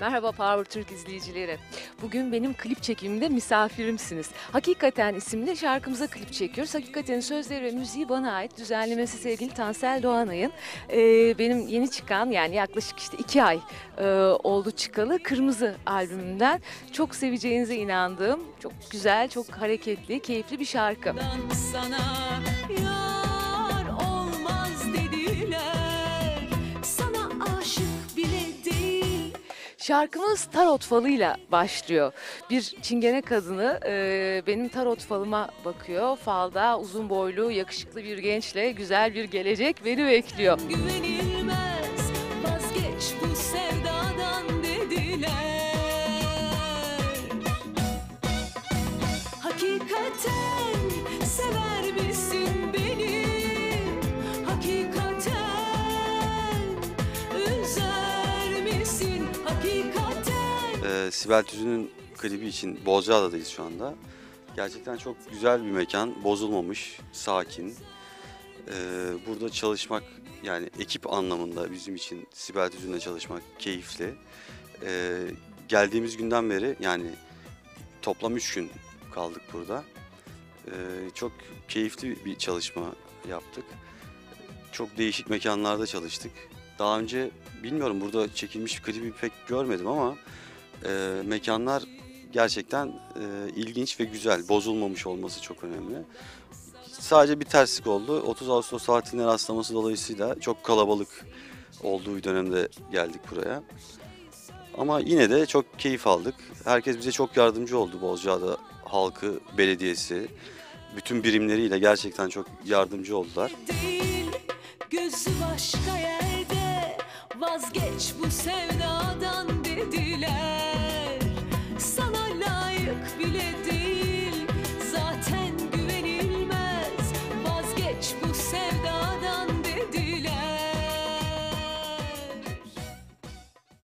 Merhaba Power Türk izleyicileri. Bugün benim klip çekimimde misafirimsiniz. Hakikaten isimli şarkımıza klip çekiyoruz. Hakikaten sözleri ve müziği bana ait. Düzenlemesi sevgili Tansel Doğanay'ın. Benim yeni çıkan yani yaklaşık işte 2 ay oldu çıkalı Kırmızı albümümden. Çok seveceğinize inandığım, çok güzel, çok hareketli, keyifli bir şarkı. Sana yar olmaz dediler, sana aşık bile değil. Şarkımız tarot falıyla başlıyor. Bir çingene kadını benim tarot falıma bakıyor. Falda uzun boylu, yakışıklı bir gençle güzel bir gelecek beni bekliyor. Güvenilmez, vazgeç bu sevdadan dediler. Hakikaten sever misin beni? Hakikaten üzer misin? Hakikaten. Sibel Tüzün'ün klibi için Bozcaada'dayız şu anda. Gerçekten çok güzel bir mekan, bozulmamış, sakin. Burada çalışmak yani ekip anlamında bizim için Sibel Tüzün'le çalışmak keyifli. Geldiğimiz günden beri yani toplam 3 gün kaldık burada. Çok keyifli bir çalışma yaptık. Çok değişik mekanlarda çalıştık. Daha önce bilmiyorum burada çekilmiş bir klibi pek görmedim ama mekanlar gerçekten ilginç ve güzel. Bozulmamış olması çok önemli. Sadece bir terslik oldu. 30 Ağustos tatiline rastlaması dolayısıyla çok kalabalık olduğu bir dönemde geldik buraya. Ama yine de çok keyif aldık. Herkes bize çok yardımcı oldu. Bozcaada halkı, belediyesi, bütün birimleriyle gerçekten çok yardımcı oldular. Değil, gözü başka yerde, vazgeç bu sevdadan dediler. Sana layık bile değil, zaten güvenilmez, vazgeç bu